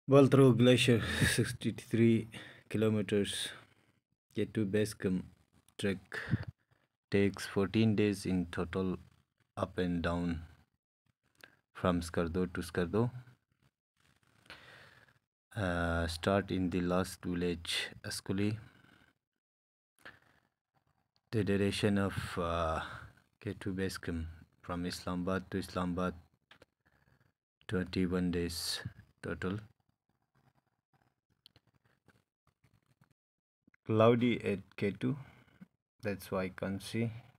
Baltistan Glacier, 63 kilometers. Get to base camp. Trek takes 14 days in total, up and down from Skardo to Skardo. Start in the last village, Ascoli. The duration of K2 base camp from Islamabad to Islamabad, 21 days total. Cloudy at K2, that's why I can't see.